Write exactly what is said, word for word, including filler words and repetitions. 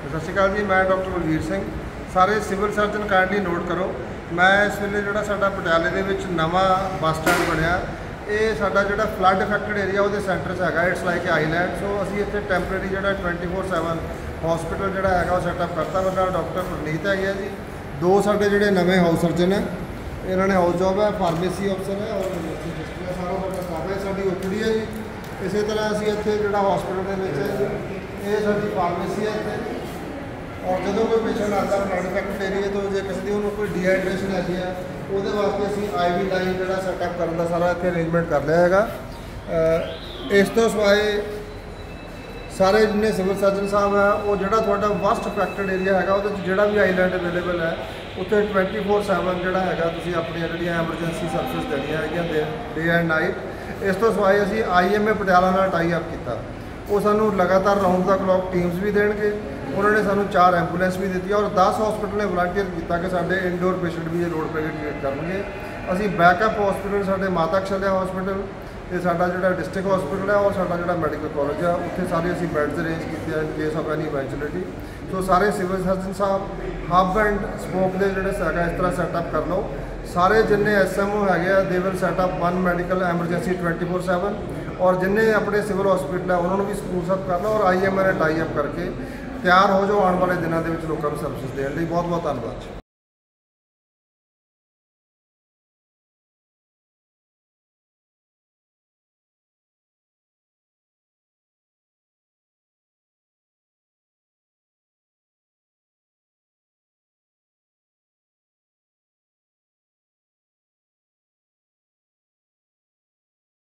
सत श्री अकाल जी। मैं डॉक्टर बलवीर सिंह। सारे सिविल सर्जन काइंडली नोट करो, मैं इस वेले जो साडा पटियाले दे विच नवां बस स्टैंड बनया, ये साडा जो फ्लड इफेक्टेड एरिया वो सेंटर च है। It's like Island. सो असी इत्थे टैंपरेरी जो ट्वेंटी फोर सैवन हॉस्पिटल जो है सैटअप करता। मेरा डॉक्टर प्रनीत है जी। दो साडे जो नवे हाउस सर्जन है, इन्होंने हाउस जॉब है, फार्मेसी अफसर है और सारा साडा स्टाफ है। साडी ओपीडी है जी। इस तरह असी इत्थे जो हॉस्पिटल के ये साडी फार्मेसी है इत्थे। और जो कोई पेशेंट आता है फ्लड इफेक्टेड एरिया तो जो किसी की कोई डिहाइड्रेशन है वो वास्ते असी आई वी लाइन जो सैटअप करने का सारा इतने अरेंजमेंट कर लिया है। इस तो सिवाय सारे जिन्हें सिविल सर्जन साहब है वो जो थोड़ा वस्ट इफेक्टेड एरिया है वो जो भी आईलैंड अवेलेबल है उत्थे ट्वेंटी फोर सैवन जो है तुम अपनी जी एमरजेंसी सर्विस देनिया है डे एंड नाइट। इस तो सिवाय असी आई एम ए पटियाला नाल टाई अप किया, वो सानू लगातार राउंड द क्लॉक टीम्स भी देंगे। उन्होंने सानू चार एंबूलेंस भी दी और दस हॉस्पिटल ने वलंटियर किया कि साढ़े इनडोर पेशेंट भी लोड पे ट्रीट करेंगे। असी बैकअप हॉस्पिटल साढ़े माता कशल्या हॉस्पिटल तो साडा जो डिस्ट्रिक्ट हॉस्पिटल है और साडा जो मैडिकल कॉलेज है उत्थे सारे असी बैड्स अरेंज किए in case of any eventuality. So सारे सिविल सर्जन साहब हब एंड स्पोक के जोड़े है इस तरह सैटअप कर लो। सारे जिन्हें एस एम ओ है they will set up one medical emergency twenty four seven और जिन्हें अपने सिविल हॉस्पिटल है उन्होंने भी स्पूल अप कर लो और I M A tie up करके तैयार हो जाओ आने वाले दिनों के लोगों को सर्विस देने। बहुत बहुत धन्यवाद।